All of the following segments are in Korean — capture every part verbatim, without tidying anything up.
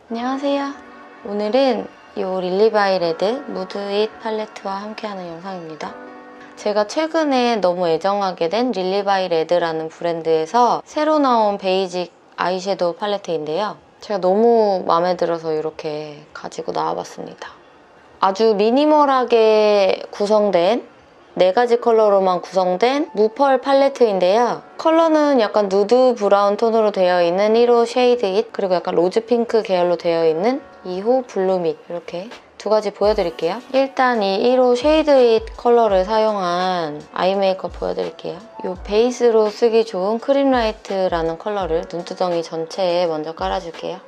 안녕하세요. 오늘은 이 릴리바이 레드 무드잇 팔레트와 함께하는 영상입니다. 제가 최근에 너무 애정하게 된 릴리바이 레드라는 브랜드에서 새로 나온 베이직 아이섀도우 팔레트인데요. 제가 너무 마음에 들어서 이렇게 가지고 나와봤습니다. 아주 미니멀하게 구성된 네 가지 컬러로만 구성된 무펄 팔레트인데요. 컬러는 약간 누드 브라운 톤으로 되어 있는 일 호 쉐이드 잇, 그리고 약간 로즈 핑크 계열로 되어 있는 이 호 블루 밋, 이렇게 두 가지 보여드릴게요. 일단 이 일 호 쉐이드 잇 컬러를 사용한 아이 메이크업 보여드릴게요. 이 베이스로 쓰기 좋은 크림 라이트라는 컬러를 눈두덩이 전체에 먼저 깔아줄게요.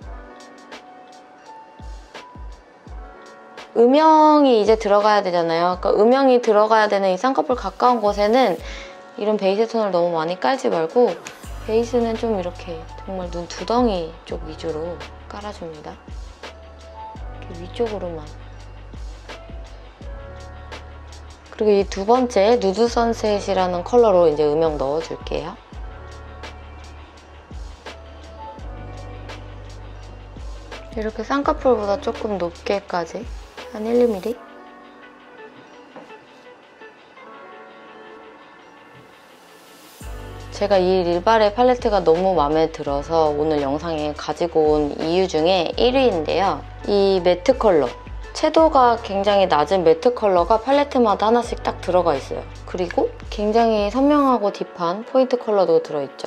음영이 이제 들어가야 되잖아요. 그러니까 음영이 들어가야 되는 이 쌍꺼풀 가까운 곳에는 이런 베이스 톤을 너무 많이 깔지 말고 베이스는 좀 이렇게 정말 눈 두덩이 쪽 위주로 깔아줍니다. 이렇게 위쪽으로만. 그리고 이 두 번째 누드 선셋이라는 컬러로 이제 음영 넣어줄게요. 이렇게 쌍꺼풀보다 조금 높게까지 한 일, 이 밀리미터? 제가 이 릴바레 팔레트가 너무 마음에 들어서 오늘 영상에 가지고 온 이유 중에 일 위인데요. 이 매트 컬러, 채도가 굉장히 낮은 매트 컬러가 팔레트마다 하나씩 딱 들어가 있어요. 그리고 굉장히 선명하고 딥한 포인트 컬러도 들어있죠.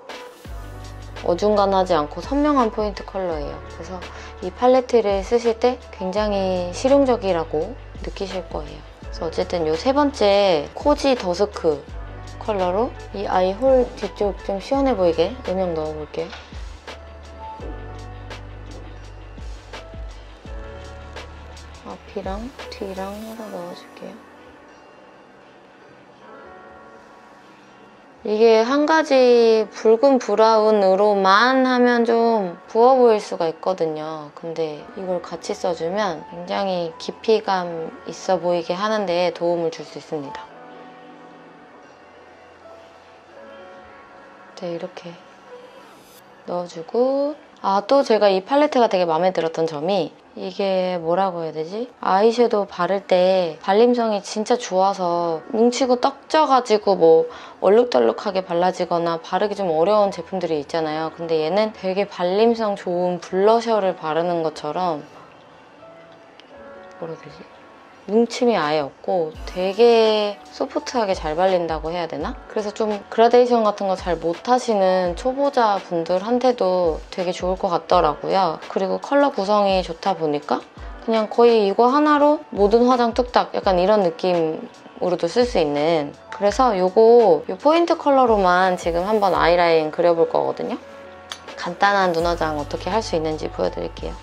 어중간하지 않고 선명한 포인트 컬러예요. 그래서 이 팔레트를 쓰실 때 굉장히 실용적이라고 느끼실 거예요. 그래서 어쨌든 이 세 번째 코지 더스크 컬러로 이 아이 홀 뒤쪽 좀 시원해 보이게 음영 넣어볼게요. 앞이랑 뒤랑 해서 넣어줄게요. 이게 한 가지 붉은 브라운으로만 하면 좀 부어 보일 수가 있거든요. 근데 이걸 같이 써주면 굉장히 깊이감 있어 보이게 하는 데 도움을 줄 수 있습니다. 네, 이렇게 넣어주고, 아, 또 제가 이 팔레트가 되게 마음에 들었던 점이 이게 뭐라고 해야 되지? 아이섀도우 바를 때 발림성이 진짜 좋아서 뭉치고 떡져가지고 뭐 얼룩덜룩하게 발라지거나 바르기 좀 어려운 제품들이 있잖아요. 근데 얘는 되게 발림성 좋은 블러셔를 바르는 것처럼 뭐라 해야 되지? 뭉침이 아예 없고 되게 소프트하게 잘 발린다고 해야 되나? 그래서 좀 그라데이션 같은 거 잘 못하시는 초보자 분들한테도 되게 좋을 것 같더라고요. 그리고 컬러 구성이 좋다 보니까 그냥 거의 이거 하나로 모든 화장 뚝딱 약간 이런 느낌으로도 쓸 수 있는, 그래서 요거 요 포인트 컬러로만 지금 한번 아이라인 그려볼 거거든요. 간단한 눈화장 어떻게 할 수 있는지 보여드릴게요.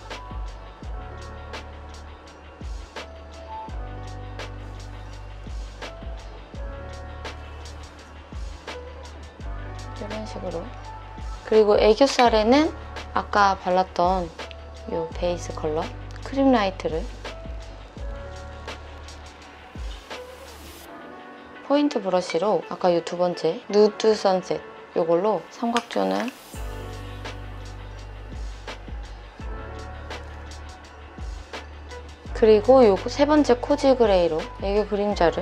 이런 식으로. 그리고 애교살에는 아까 발랐던 이 베이스 컬러 크림 라이트를 포인트 브러쉬로 아까 이 두 번째 누드 선셋 이걸로 삼각존을 그리고 이 세 번째 코지 그레이로 애교 그림자를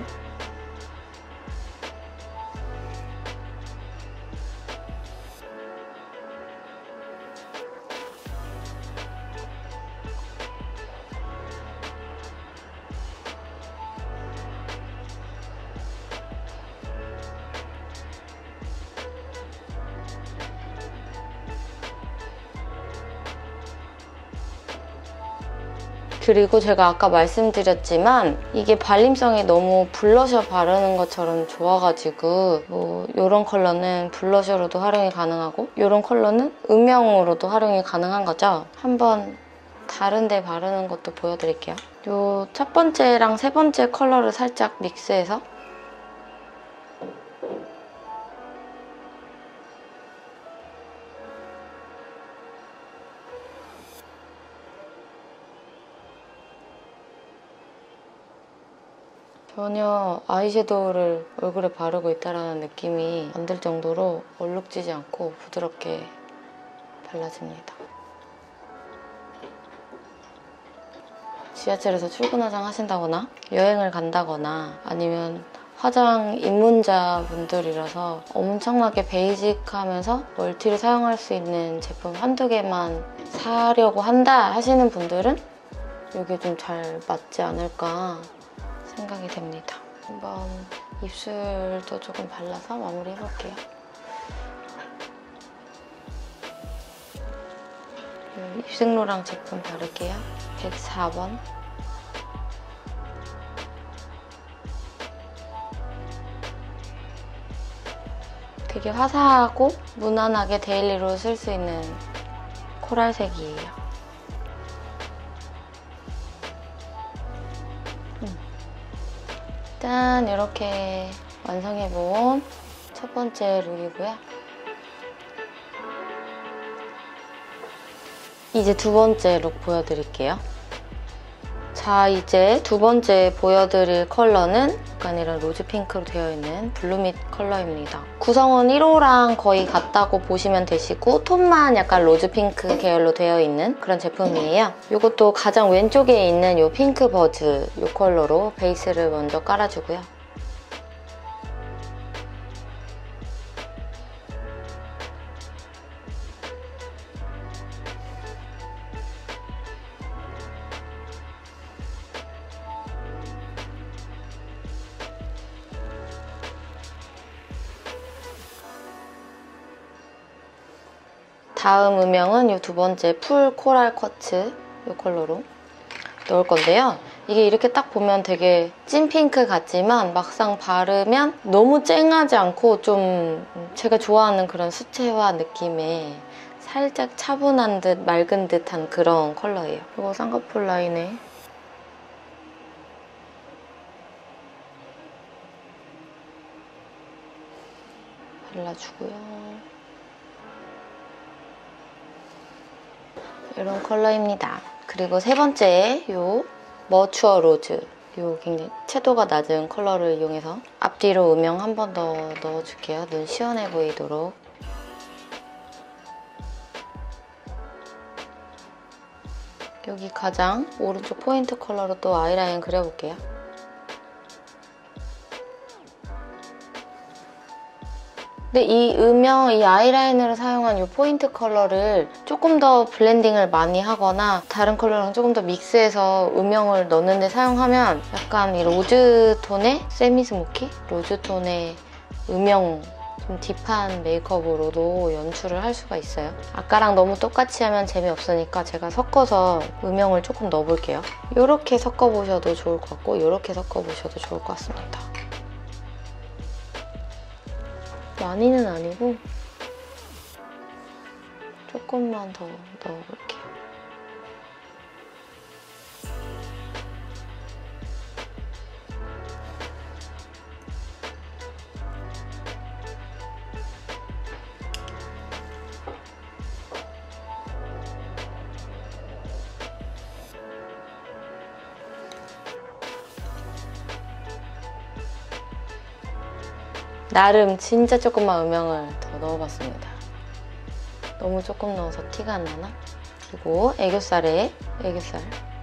그리고 제가 아까 말씀드렸지만 이게 발림성이 너무 블러셔 바르는 것처럼 좋아가지고 뭐 이런 컬러는 블러셔로도 활용이 가능하고 이런 컬러는 음영으로도 활용이 가능한 거죠. 한번 다른 데 바르는 것도 보여드릴게요. 이 첫 번째랑 세 번째 컬러를 살짝 믹스해서 전혀 아이섀도우를 얼굴에 바르고 있다는 느낌이 안 들 정도로 얼룩지지 않고 부드럽게 발라집니다. 지하철에서 출근 화장 하신다거나 여행을 간다거나 아니면 화장 입문자 분들이라서 엄청나게 베이직하면서 멀티를 사용할 수 있는 제품 한두 개만 사려고 한다 하시는 분들은 이게 좀 잘 맞지 않을까 생각이 됩니다. 한번 입술도 조금 발라서 마무리 해볼게요. 입생로랑 제품 바를게요. 백사 번. 되게 화사하고 무난하게 데일리로 쓸 수 있는 코랄색이에요. 음. 짠! 이렇게 완성해본 첫 번째 룩이고요. 이제 두 번째 룩 보여드릴게요. 자, 이제 두 번째 보여드릴 컬러는 약간 이런 로즈 핑크로 되어 있는 블루밋 컬러입니다. 구성은 일 호랑 거의 같다고 보시면 되시고 톤만 약간 로즈 핑크 계열로 되어 있는 그런 제품이에요. 이것도 가장 왼쪽에 있는 이 핑크 버즈 이 컬러로 베이스를 먼저 깔아주고요. 다음 음영은 이 두 번째 풀 코랄 쿼츠 이 컬러로 넣을 건데요. 이게 이렇게 딱 보면 되게 찐핑크 같지만 막상 바르면 너무 쨍하지 않고 좀 제가 좋아하는 그런 수채화 느낌의 살짝 차분한 듯 맑은 듯한 그런 컬러예요. 이거 쌍꺼풀 라인에 발라주고요. 이런 컬러입니다. 그리고 세 번째 요 머추어 로즈 요 굉장히 채도가 낮은 컬러를 이용해서 앞뒤로 음영 한 번 더 넣어줄게요. 눈 시원해 보이도록. 여기 가장 오른쪽 포인트 컬러로 또 아이라인 그려볼게요. 근데 이 음영, 이 아이라이너를 사용한 이 포인트 컬러를 조금 더 블렌딩을 많이 하거나 다른 컬러랑 조금 더 믹스해서 음영을 넣는데 사용하면 약간 이 로즈톤의 세미 스모키? 로즈톤의 음영, 좀 딥한 메이크업으로도 연출을 할 수가 있어요. 아까랑 너무 똑같이 하면 재미없으니까 제가 섞어서 음영을 조금 넣어볼게요. 이렇게 섞어보셔도 좋을 것 같고 이렇게 섞어보셔도 좋을 것 같습니다. 많이는 아니고 조금만 더 넣어볼게요. 나름 진짜 조금만 음영을 더 넣어봤습니다. 너무 조금 넣어서 티가 안 나나? 그리고 애교살에 애교살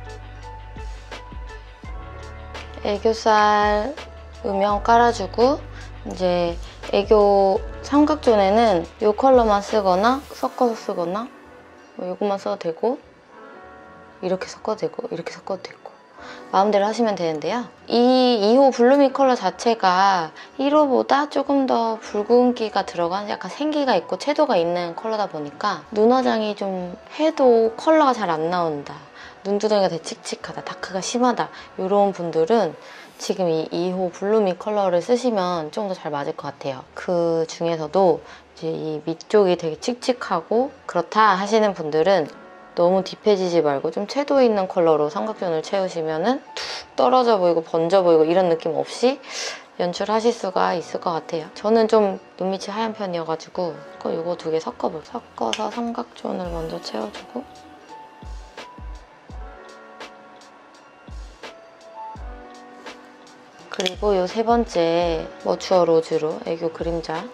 애교살 음영 깔아주고 이제 애교 삼각존에는 이 컬러만 쓰거나 섞어서 쓰거나 뭐 이것만 써도 되고 이렇게 섞어도 되고 이렇게 섞어도 되고 마음대로 하시면 되는데요. 이 이 호 블루밋 컬러 자체가 일 호보다 조금 더 붉은기가 들어간 약간 생기가 있고 채도가 있는 컬러다 보니까 눈 화장이 좀 해도 컬러가 잘 안 나온다, 눈두덩이가 되게 칙칙하다, 다크가 심하다 이런 분들은 지금 이 이 호 블루밋 컬러를 쓰시면 좀 더 잘 맞을 것 같아요. 그 중에서도 이제 이 밑쪽이 되게 칙칙하고 그렇다 하시는 분들은 너무 딥해지지 말고 좀 채도 있는 컬러로 삼각존을 채우시면 툭 떨어져 보이고 번져 보이고 이런 느낌 없이 연출하실 수가 있을 것 같아요. 저는 좀 눈밑이 하얀 편이어가지고 이거 두 개 섞어볼게요. 섞어서 삼각존을 먼저 채워주고 그리고 이 세 번째 머추어 로즈로 애교 그림자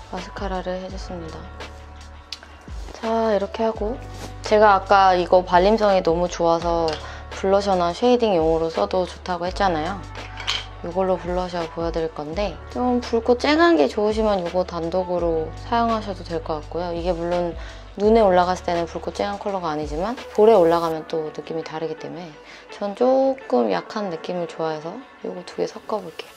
마스카라를 해줬습니다. 자, 이렇게 하고 제가 아까 이거 발림성이 너무 좋아서 블러셔나 쉐이딩용으로 써도 좋다고 했잖아요. 이걸로 블러셔 보여드릴 건데 좀 붉고 쨍한 게 좋으시면 이거 단독으로 사용하셔도 될 것 같고요. 이게 물론 눈에 올라갔을 때는 붉고 쨍한 컬러가 아니지만 볼에 올라가면 또 느낌이 다르기 때문에 전 조금 약한 느낌을 좋아해서 이거 두 개 섞어볼게요.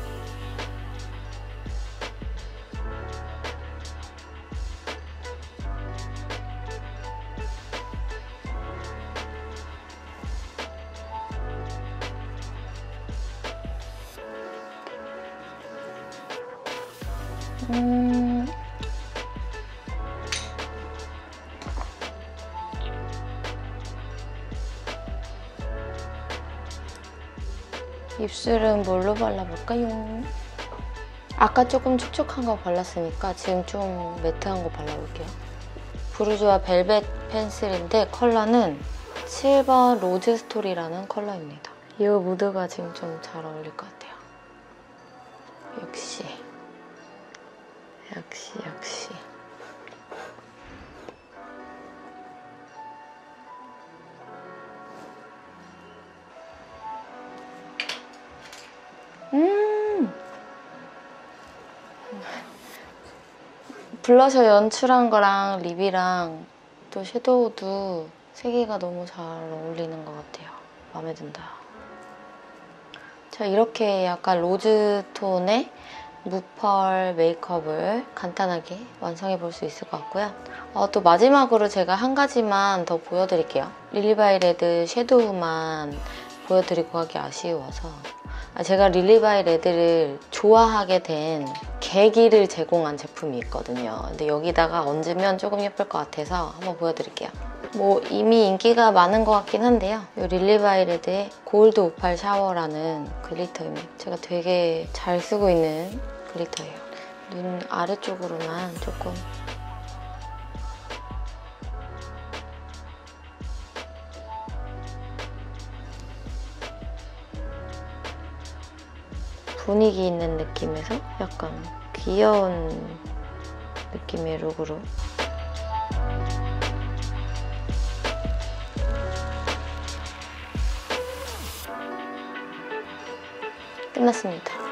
음... 입술은 뭘로 발라볼까요? 아까 조금 촉촉한 거 발랐으니까 지금 좀 매트한 거 발라볼게요. 부르주아 벨벳 펜슬인데 컬러는 칠 번 로즈 스토리라는 컬러입니다. 이 무드가 지금 좀 잘 어울릴 것 같아요. 역시 역시 역시 음 블러셔 연출한 거랑 립이랑 또 섀도우도 세 개가 너무 잘 어울리는 것 같아요. 마음에 든다. 자, 이렇게 약간 로즈 톤의 무펄 메이크업을 간단하게 완성해 볼 수 있을 것 같고요. 어, 또 마지막으로 제가 한 가지만 더 보여드릴게요. 릴리바이 레드 섀도우만 보여드리고 가기 아쉬워서 제가 릴리바이 레드를 좋아하게 된 계기를 제공한 제품이 있거든요. 근데 여기다가 얹으면 조금 예쁠 것 같아서 한번 보여드릴게요. 뭐 이미 인기가 많은 것 같긴 한데요. 이 릴리바이 레드의 골드 오팔 샤워라는 글리터입니다. 제가 되게 잘 쓰고 있는 글리터예요. 눈 아래쪽으로만 조금 분위기 있는 느낌에서 약간 귀여운 느낌의 룩으로 끝났습니다.